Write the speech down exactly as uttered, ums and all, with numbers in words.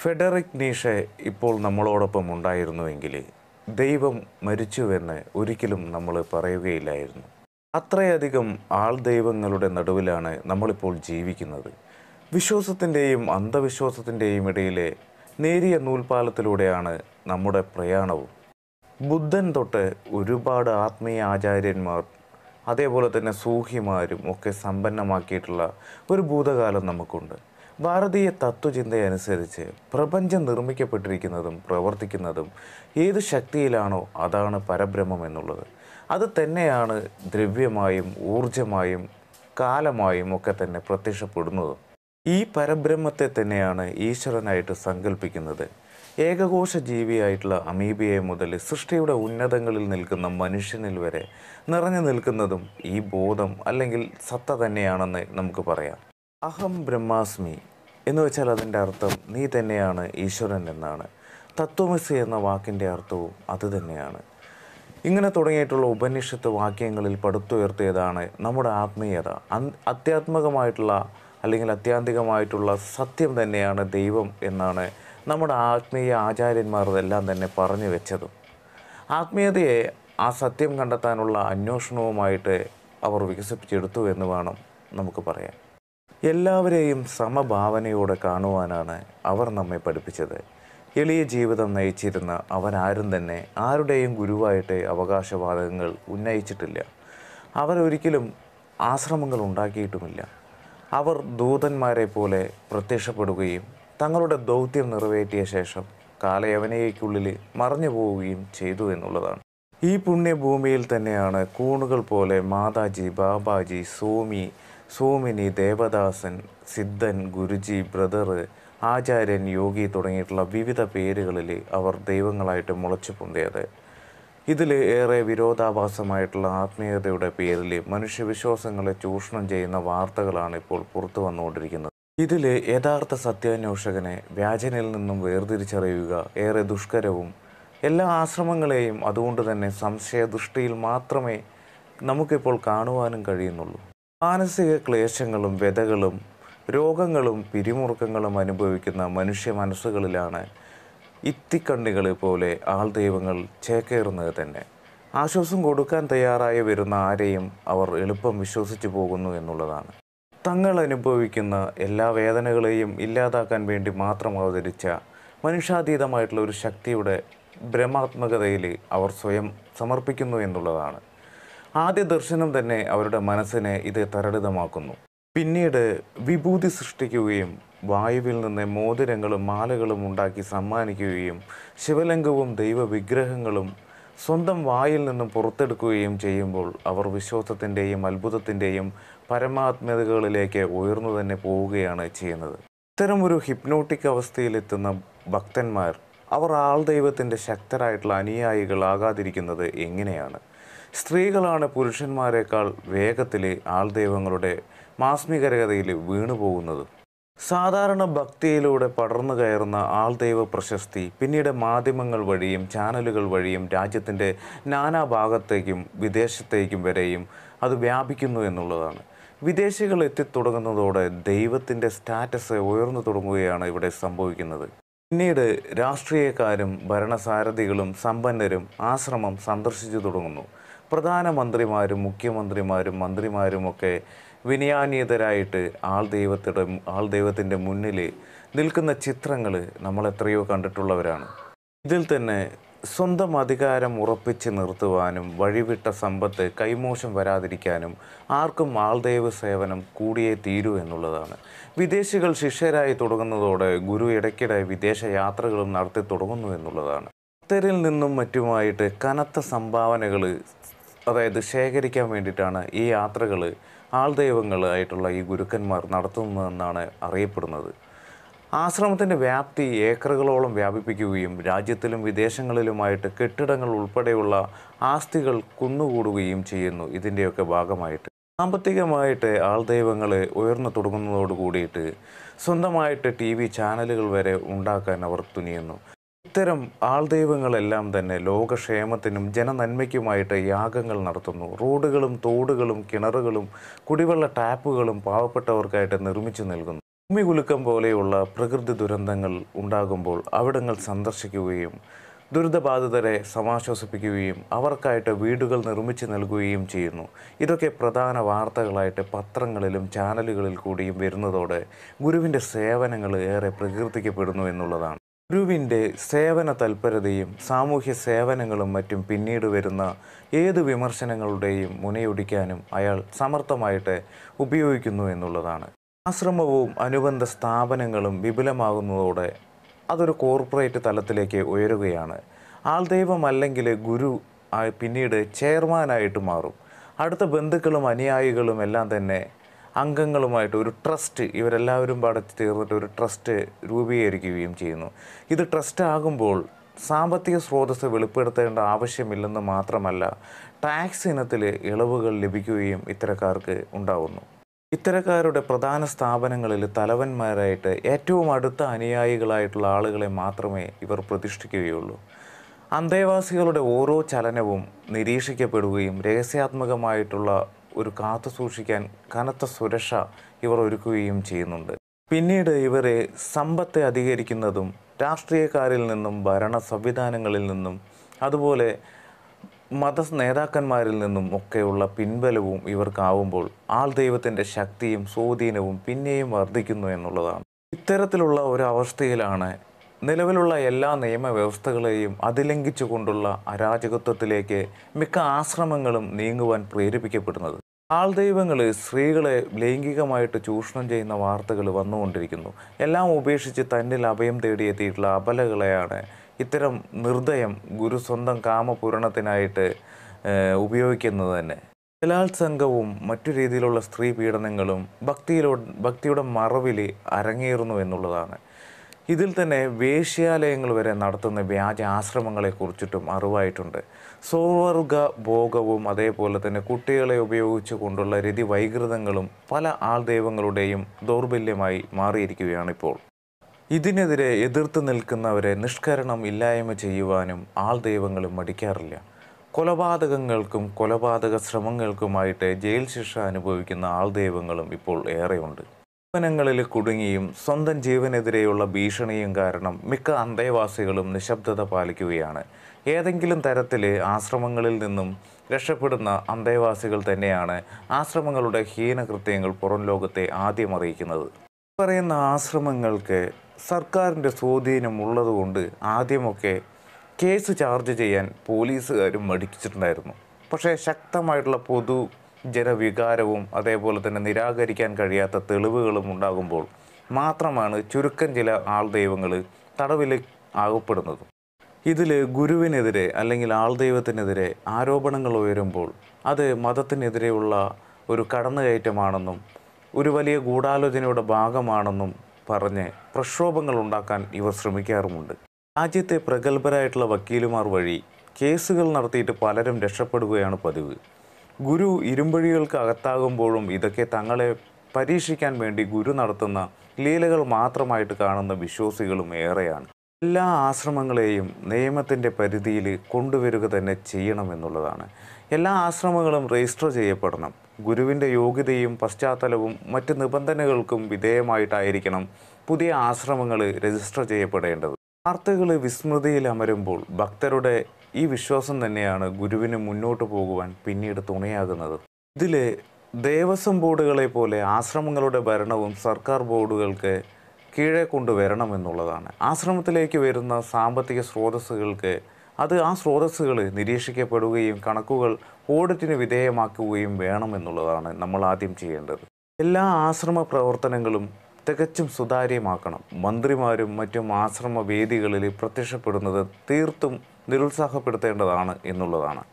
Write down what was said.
Federico നീഷെ ഇപ്പോൾ നമ്മളോടൊപ്പം ഉണ്ടായിരുന്നുവെങ്കിൽ ദൈവം മരിച്ചുവെന്ന് ഒരിക്കലും നമ്മൾ പറയുകയില്ലായിരുന്നു. അത്രയധികം ആൾ ദൈവങ്ങളുടെ നടുവിലാണ് നമ്മളിപ്പോൾ ജീവിക്കുന്നത്. വിശ്വാസത്തിൻ്റെയും അന്ധവിശ്വാസത്തിൻ്റെയും ഇടയിലെ നേരിയ നൂൽപ്പാലത്തിലൂടെയാണ് നമ്മുടെ പ്രയാണവും. ബുദ്ധൻ തൊട്ട് ഒരുപാട് ആത്മീയ ആചാര്യന്മാർ അതേപോലെ തന്നെ സൂഹിമാരും ഒക്കെ സമ്പന്നമാക്കിയിട്ടുള്ള ഒരു ഭൂതകാലം നമുക്കുണ്ട്. ഭാരതീയ തത്വചിന്തയനുസരിച്ച് പ്രപഞ്ചം നിർമ്മിക്കപ്പെട്ടിരിക്കുന്നതും പ്രവർത്തിക്കുന്നതും ഏത് ശക്തിയിലാണോ അതാണ് പരബ്രഹ്മം എന്നുള്ളത്. അത് തന്നെയാണ് ദ്രവ്യമായും ഊർജമായും കാലമായും ഒക്കെ തന്നെ പ്രത്യക്ഷപ്പെടുന്നതും. ഈ പരബ്രഹ്മത്തെ തന്നെയാണ് ഈശ്വരനായിട്ട് സങ്കല്പിക്കുന്നത്. ഏകകോശ ജീവിയായിട്ടുള്ള അമീബിയെ മുതൽ സൃഷ്ടിയുടെ ഉന്നതങ്ങളിൽ നിൽക്കുന്ന മനുഷ്യനിൽ വരെ നിറഞ്ഞു നിൽക്കുന്നതും ഈ ബോധം അല്ലെങ്കിൽ സത്ത തന്നെയാണെന്ന് നമുക്ക് പറയാം. അഹം ബ്രഹ്മാസ്മി എന്ന് വെച്ചാൽ അതിൻ്റെ അർത്ഥം നീ തന്നെയാണ് ഈശ്വരൻ എന്നാണ്. തത്വമസി എന്ന വാക്കിൻ്റെ അർത്ഥവും അത് തന്നെയാണ്. ഇങ്ങനെ തുടങ്ങിയിട്ടുള്ള ഉപനിഷത്ത് വാക്യങ്ങളിൽ പടുത്തുയർത്തിയതാണ് നമ്മുടെ ആത്മീയത. അത്യാത്മകമായിട്ടുള്ള അല്ലെങ്കിൽ അത്യാന്തികമായിട്ടുള്ള സത്യം തന്നെയാണ് ദൈവം എന്നാണ് നമ്മുടെ ആത്മീയ ആചാര്യന്മാർ എല്ലാം തന്നെ പറഞ്ഞു വെച്ചതും. ആത്മീയതയെ ആ സത്യം കണ്ടെത്താനുള്ള അന്വേഷണവുമായിട്ട് അവർ വികസിപ്പിച്ചെടുത്തു എന്ന് വേണം നമുക്ക് പറയാൻ. എല്ലാവരെയും സമഭാവനയോടെ കാണുവാനാണ് അവർ നമ്മെ പഠിപ്പിച്ചത്. എളിയ ജീവിതം നയിച്ചിരുന്ന അവരാരും തന്നെ ആരുടെയും ഗുരുവായിട്ട് അവകാശവാദങ്ങൾ ഉന്നയിച്ചിട്ടില്ല. അവരൊരിക്കലും ആശ്രമങ്ങൾ ഉണ്ടാക്കിയിട്ടുമില്ല. അവർ ദൂതന്മാരെ പോലെ പ്രത്യക്ഷപ്പെടുകയും തങ്ങളുടെ ദൗത്യം നിറവേറ്റിയ ശേഷം കാലയവനയ്ക്കുള്ളിൽ മറഞ്ഞു പോവുകയും ചെയ്തു എന്നുള്ളതാണ്. ഈ പുണ്യഭൂമിയിൽ തന്നെയാണ് കൂണുകൾ പോലെ മാതാജി, ബാബാജി, സോമി, സോമിനി, ദേവദാസൻ, സിദ്ധൻ, ഗുരുജി, ബ്രദർ, ആചാര്യൻ, യോഗി തുടങ്ങിയിട്ടുള്ള വിവിധ പേരുകളിൽ അവർ ദൈവങ്ങളായിട്ട് മുളച്ചു പൊന്തിയത്. ഇതിൽ ഏറെ വിരോധാഭാസമായിട്ടുള്ള ആത്മീയതയുടെ പേരിൽ മനുഷ്യവിശ്വാസങ്ങളെ ചൂഷണം ചെയ്യുന്ന വാർത്തകളാണ് ഇപ്പോൾ പുറത്തു വന്നുകൊണ്ടിരിക്കുന്നത്. ഇതിൽ യഥാർത്ഥ സത്യാന്വേഷകനെ വ്യാജനിൽ നിന്നും വേർതിരിച്ചറിയുക ഏറെ ദുഷ്കരവും എല്ലാ ആശ്രമങ്ങളെയും അതുകൊണ്ട് തന്നെ സംശയദൃഷ്ടിയിൽ മാത്രമേ നമുക്കിപ്പോൾ കാണുവാനും കഴിയുന്നുള്ളൂ. മാനസിക ക്ലേശങ്ങളും വ്യതകളും രോഗങ്ങളും പിരിമുറുക്കങ്ങളും അനുഭവിക്കുന്ന മനുഷ്യ മനസ്സുകളിലാണ് ഇത്തിക്കണ്ണികൾ പോലെ ആൾ ദൈവങ്ങൾ ചേക്കേറുന്നത് തന്നെ. ആശ്വാസം കൊടുക്കാൻ തയ്യാറായി വരുന്ന ആരെയും അവർ എളുപ്പം വിശ്വസിച്ചു പോകുന്നു എന്നുള്ളതാണ്. തങ്ങൾ അനുഭവിക്കുന്ന എല്ലാ വേദനകളെയും ഇല്ലാതാക്കാൻ വേണ്ടി മാത്രം അവതരിച്ച മനുഷ്യാതീതമായിട്ടുള്ള ഒരു ശക്തിയുടെ ബ്രഹ്മാത്മകതയിൽ അവർ സ്വയം സമർപ്പിക്കുന്നു എന്നുള്ളതാണ്. ആദ്യ ദർശനം തന്നെ അവരുടെ മനസ്സിനെ ഇത് തരളിതമാക്കുന്നു. പിന്നീട് വിഭൂതി സൃഷ്ടിക്കുകയും വായുവിൽ നിന്ന് മോതിരങ്ങളും മാലകളും ഉണ്ടാക്കി സമ്മാനിക്കുകയും ശിവലിംഗവും ദൈവവിഗ്രഹങ്ങളും സ്വന്തം വായിൽ നിന്നും പുറത്തെടുക്കുകയും ചെയ്യുമ്പോൾ അവർ വിശ്വാസത്തിൻ്റെയും അത്ഭുതത്തിൻ്റെയും പരമാത്മകതകളിലേക്ക് ഉയർന്നു തന്നെ പോവുകയാണ് ചെയ്യുന്നത്. ഇത്തരം ഒരു ഹിപ്നോട്ടിക് അവസ്ഥയിലെത്തുന്ന ഭക്തന്മാർ അവർ ആൾ ദൈവത്തിൻ്റെ ശക്തരായിട്ടുള്ള അനുയായികളാകാതിരിക്കുന്നത് എങ്ങനെയാണ്? സ്ത്രീകളാണ് പുരുഷന്മാരെക്കാൾ വേഗത്തിൽ ആൾ ദൈവങ്ങളുടെ മാസ്മികരകതയിൽ വീണു പോകുന്നത്. സാധാരണ ഭക്തിയിലൂടെ പടർന്നു കയറുന്ന ആൾ ദൈവ പ്രശസ്തി പിന്നീട് മാധ്യമങ്ങൾ വഴിയും ചാനലുകൾ വഴിയും രാജ്യത്തിൻ്റെ നാനാഭാഗത്തേക്കും വിദേശത്തേക്കും വരെയും അത് വ്യാപിക്കുന്നു എന്നുള്ളതാണ്. വിദേശികൾ എത്തിത്തുടങ്ങുന്നതോടെ ദൈവത്തിൻ്റെ സ്റ്റാറ്റസ് ഉയർന്നു തുടങ്ങുകയാണ് ഇവിടെ സംഭവിക്കുന്നത്. പിന്നീട് രാഷ്ട്രീയക്കാരും ഭരണസാരഥികളും സമ്പന്നരും ആശ്രമം സന്ദർശിച്ചു തുടങ്ങുന്നു. പ്രധാനമന്ത്രിമാരും മുഖ്യമന്ത്രിമാരും മന്ത്രിമാരുമൊക്കെ വിനയാന്യതരായിട്ട് ആൾ ദൈവത്തിൻ്റെ ആൾ ദൈവത്തിൻ്റെ മുന്നിൽ നിൽക്കുന്ന ചിത്രങ്ങൾ നമ്മൾ എത്രയോ കണ്ടിട്ടുള്ളവരാണ്. ഇതിൽ തന്നെ സ്വന്തം അധികാരം ഉറപ്പിച്ച് നിർത്തുവാനും വഴിവിട്ട സമ്പത്ത് കൈമോശം വരാതിരിക്കാനും ആർക്കും ആൾദൈവ സേവനം കൂടിയേ തീരൂ എന്നുള്ളതാണ്. വിദേശികൾ ശിഷ്യരായി തുടങ്ങുന്നതോടെ ഗുരു ഇടയ്ക്കിടെ വിദേശ യാത്രകളും നടത്തി തുടങ്ങുന്നു എന്നുള്ളതാണ്. ഭക്തരിൽ നിന്നും മറ്റുമായിട്ട് കനത്ത സംഭാവനകൾ അതായത് ശേഖരിക്കാൻ വേണ്ടിയിട്ടാണ് ഈ യാത്രകൾ ആൾദൈവങ്ങളായിട്ടുള്ള ഈ ഗുരുക്കന്മാർ നടത്തുന്നതെന്നാണ് അറിയപ്പെടുന്നത്. ആശ്രമത്തിൻ്റെ വ്യാപ്തി ഏക്കറുകളോളം വ്യാപിപ്പിക്കുകയും രാജ്യത്തിലും വിദേശങ്ങളിലുമായിട്ട് കെട്ടിടങ്ങൾ ഉൾപ്പെടെയുള്ള ആസ്തികൾ കുന്നുകൂടുകയും ചെയ്യുന്നു. ഇതിൻ്റെയൊക്കെ ഭാഗമായിട്ട് സാമ്പത്തികമായിട്ട് ആൾദൈവങ്ങൾ ഉയർന്നു തുടങ്ങുന്നതോട് കൂടിയിട്ട് സ്വന്തമായിട്ട് ടി വി ചാനലുകൾ വരെ ഉണ്ടാക്കാൻ അവർ തുനിയുന്നു. ഇത്തരം ആൾദൈവങ്ങളെല്ലാം തന്നെ ലോകക്ഷേമത്തിനും ജനനന്മയ്ക്കുമായിട്ട് യാഗങ്ങൾ നടത്തുന്നു. റോഡുകളും തോടുകളും കിണറുകളും കുടിവെള്ള ടാപ്പുകളും പാവപ്പെട്ടവർക്കായിട്ട് നിർമ്മിച്ചു നൽകുന്നു. ഭൂമികുലുക്കം പോലെയുള്ള പ്രകൃതി ദുരന്തങ്ങൾ ഉണ്ടാകുമ്പോൾ അവിടങ്ങൾ സന്ദർശിക്കുകയും ദുരിതബാധിതരെ സമാശ്വസിപ്പിക്കുകയും അവർക്കായിട്ട് വീടുകൾ നിർമ്മിച്ച് നൽകുകയും ചെയ്യുന്നു. ഇതൊക്കെ പ്രധാന വാർത്തകളായിട്ട് പത്രങ്ങളിലും ചാനലുകളിൽ കൂടിയും വരുന്നതോടെ ഗുരുവിൻ്റെ സേവനങ്ങൾ ഏറെ പ്രകീർത്തിക്കപ്പെടുന്നു എന്നുള്ളതാണ്. ഗുരുവിൻ്റെ സേവന തൽപരതയും സാമൂഹ്യ സേവനങ്ങളും മറ്റും പിന്നീട് വരുന്ന ഏത് വിമർശനങ്ങളുടെയും മുനയൊടിക്കാനും അയാൾ സമർത്ഥമായിട്ട് ഉപയോഗിക്കുന്നു എന്നുള്ളതാണ്. ആശ്രമവും അനുബന്ധ സ്ഥാപനങ്ങളും വിപുലമാകുന്നതോടെ അതൊരു കോർപ്പറേറ്റ് തലത്തിലേക്ക് ഉയരുകയാണ്. ആൾദൈവമല്ലെങ്കിൽ ഗുരു പിന്നീട് ചെയർമാനായിട്ട് മാറും. അടുത്ത ബന്ധുക്കളും അനുയായികളും എല്ലാം തന്നെ അംഗങ്ങളുമായിട്ട് ഒരു ട്രസ്റ്റ്, ഇവരെല്ലാവരും പാടെ ചേർന്നിട്ട് ഒരു ട്രസ്റ്റ് രൂപീകരിക്കുകയും ചെയ്യുന്നു. ഇത് ട്രസ്റ്റ് ആകുമ്പോൾ സാമ്പത്തിക സ്രോതസ്സ് വെളിപ്പെടുത്തേണ്ട ആവശ്യമില്ലെന്ന് മാത്രമല്ല, ടാക്സ് ഇനത്തിൽ ഇളവുകൾ ലഭിക്കുകയും ഇത്തരക്കാർക്ക് ഉണ്ടാകുന്നു. ഇത്തരക്കാരുടെ പ്രധാന സ്ഥാപനങ്ങളിൽ തലവന്മാരായിട്ട് ഏറ്റവും അടുത്ത അനുയായികളായിട്ടുള്ള ആളുകളെ മാത്രമേ ഇവർ പ്രതിഷ്ഠിക്കുകയുള്ളൂ. അന്തേവാസികളുടെ ഓരോ ചലനവും നിരീക്ഷിക്കപ്പെടുകയും രഹസ്യാത്മകമായിട്ടുള്ള ഒരു കാത്തു സൂക്ഷിക്കാൻ കനത്ത സുരക്ഷ ഇവർ ഒരുക്കുകയും ചെയ്യുന്നുണ്ട്. പിന്നീട് ഇവരെ സമ്പത്ത് അധികരിക്കുന്നതും രാഷ്ട്രീയക്കാരിൽ നിന്നും ഭരണ സംവിധാനങ്ങളിൽ നിന്നും അതുപോലെ മത നേതാക്കന്മാരിൽ നിന്നും ഒക്കെയുള്ള പിൻബലവും ഇവർക്കാവുമ്പോൾ ആൾ ദൈവത്തിൻ്റെ ശക്തിയും സ്വാധീനവും പിന്നെയും വർദ്ധിക്കുന്നു എന്നുള്ളതാണ്. ഇത്തരത്തിലുള്ള ഒരു അവസ്ഥയിലാണ് നിലവിലുള്ള എല്ലാ നിയമവ്യവസ്ഥകളെയും അതിലംഘിച്ചുകൊണ്ടുള്ള അരാജകത്വത്തിലേക്ക് മിക്ക ആശ്രമങ്ങളും നീങ്ങുവാൻ പ്രേരിപ്പിക്കപ്പെടുന്നത്. ആൾ ദൈവങ്ങൾ സ്ത്രീകളെ ലൈംഗികമായിട്ട് ചൂഷണം ചെയ്യുന്ന വാർത്തകൾ വന്നുകൊണ്ടിരിക്കുന്നു. എല്ലാം ഉപേക്ഷിച്ച് തന്നിൽ അഭയം തേടിയെത്തിയിട്ടുള്ള അബലകളെയാണ് ഇത്തരം നിർദ്ദയം ഗുരു സ്വന്തം കാമപൂരണത്തിനായിട്ട് ഉപയോഗിക്കുന്നത് തന്നെ. ബലാത്സംഗവും മറ്റു രീതിയിലുള്ള സ്ത്രീ പീഡനങ്ങളും ഭക്തിയിലോ ഭക്തിയുടെ മറവിൽ അരങ്ങേറുന്നു എന്നുള്ളതാണ്. ഇതിൽ തന്നെ വേശ്യാലയങ്ങൾ വരെ നടത്തുന്ന വ്യാജ ആശ്രമങ്ങളെക്കുറിച്ചിട്ടും അറിവായിട്ടുണ്ട്. സ്വർഗ ഭോഗവും അതേപോലെ തന്നെ കുട്ടികളെ ഉപയോഗിച്ചു കൊണ്ടുള്ള രതി വൈകൃതങ്ങളും പല ആൾ ദൈവങ്ങളുടെയും ദൗർബല്യമായി മാറിയിരിക്കുകയാണിപ്പോൾ. ഇതിനെതിരെ എതിർത്ത് നിൽക്കുന്നവരെ നിഷ്കരണം ഇല്ലായ്മ ചെയ്യുവാനും ആൾ ദൈവങ്ങൾ മടിക്കാറില്ല. കൊലപാതകങ്ങൾക്കും കൊലപാതക ശ്രമങ്ങൾക്കുമായിട്ട് ജയിൽ ശിക്ഷ അനുഭവിക്കുന്ന ആൾ ദൈവങ്ങളും ഇപ്പോൾ ഏറെയുണ്ട്. ങ്ങളിൽ കുടുങ്ങിയും സ്വന്തം ജീവനെതിരെയുള്ള ഭീഷണിയും കാരണം മിക്ക അന്തേവാസികളും നിശബ്ദത പാലിക്കുകയാണ്. ഏതെങ്കിലും തരത്തിൽ ആശ്രമങ്ങളിൽ നിന്നും രക്ഷപ്പെടുന്ന അന്തേവാസികൾ തന്നെയാണ് ആശ്രമങ്ങളുടെ ഹീനകൃത്യങ്ങൾ പുറം ലോകത്തെ ആദ്യം അറിയിക്കുന്നത്. പറയുന്ന ആശ്രമങ്ങൾക്ക് സർക്കാരിൻ്റെ സ്വാധീനം ഉള്ളതുകൊണ്ട് ആദ്യമൊക്കെ കേസ് ചാർജ് ചെയ്യാൻ പോലീസുകാരും മടിച്ചിട്ടുണ്ടായിരുന്നു. പക്ഷേ ശക്തമായിട്ടുള്ള പൊതു ജനവികാരവും അതേപോലെ തന്നെ നിരാകരിക്കാൻ കഴിയാത്ത തെളിവുകളും ഉണ്ടാകുമ്പോൾ മാത്രമാണ് ചുരുക്കം ചില ആൾ ദൈവങ്ങൾ തടവിൽ ആകപ്പെടുന്നത്. ഇതിൽ ഗുരുവിനെതിരെ അല്ലെങ്കിൽ ആൾ ദൈവത്തിനെതിരെ ആരോപണങ്ങൾ ഉയരുമ്പോൾ അത് മതത്തിനെതിരെയുള്ള ഒരു കടന്നുകയറ്റമാണെന്നും ഒരു വലിയ ഗൂഢാലോചനയുടെ ഭാഗമാണെന്നും പറഞ്ഞ് പ്രക്ഷോഭങ്ങൾ ഉണ്ടാക്കാൻ ഇവർ ശ്രമിക്കാറുമുണ്ട്. രാജ്യത്തെ പ്രഗത്ഭരായിട്ടുള്ള വക്കീലുമാർ വഴി കേസുകൾ നടത്തിയിട്ട് പലരും രക്ഷപ്പെടുകയാണ് പതിവ്. ഗുരു ഇരുമ്പഴികൾക്ക് അകത്താകുമ്പോഴും ഇതൊക്കെ തങ്ങളെ പരീക്ഷിക്കാൻ വേണ്ടി ഗുരു നടത്തുന്ന ലീലകൾ മാത്രമായിട്ട് കാണുന്ന വിശ്വാസികളും ഏറെയാണ്. എല്ലാ ആശ്രമങ്ങളെയും നിയമത്തിൻ്റെ പരിധിയിൽ കൊണ്ടുവരിക തന്നെ ചെയ്യണമെന്നുള്ളതാണ്. എല്ലാ ആശ്രമങ്ങളും രജിസ്റ്റർ ചെയ്യപ്പെടണം. ഗുരുവിൻ്റെ യോഗ്യതയും പശ്ചാത്തലവും മറ്റ് നിബന്ധനകൾക്കും വിധേയമായിട്ടായിരിക്കണം പുതിയ ആശ്രമങ്ങൾ രജിസ്റ്റർ ചെയ്യപ്പെടേണ്ടത്. വാർത്തകൾ വിസ്മൃതിയിൽ അമരുമ്പോൾ ഭക്തരുടെ ഈ വിശ്വാസം തന്നെയാണ് ഗുരുവിന് മുന്നോട്ട് പോകുവാൻ പിന്നീട് തുണയാകുന്നത്. ഇതിൽ ദേവസ്വം ബോർഡുകളെ പോലെ ആശ്രമങ്ങളുടെ ഭരണവും സർക്കാർ ബോർഡുകൾക്ക് കീഴെ കൊണ്ടുവരണമെന്നുള്ളതാണ്. ആശ്രമത്തിലേക്ക് വരുന്ന സാമ്പത്തിക സ്രോതസ്സുകൾക്ക് അത് ആ സ്രോതസ്സുകൾ നിരീക്ഷിക്കപ്പെടുകയും കണക്കുകൾ ഓഡിറ്റിന് വിധേയമാക്കുകയും വേണമെന്നുള്ളതാണ് നമ്മൾ ആദ്യം ചെയ്യേണ്ടത്. എല്ലാ ആശ്രമ പ്രവർത്തനങ്ങളും തികച്ചും സുതാര്യമാക്കണം. മന്ത്രിമാരും മറ്റും ആശ്രമ വേദികളിൽ പ്രത്യക്ഷപ്പെടുന്നത് തീർത്തും നിരുത്സാഹപ്പെടുത്തേണ്ടതാണ് എന്നുള്ളതാണ്.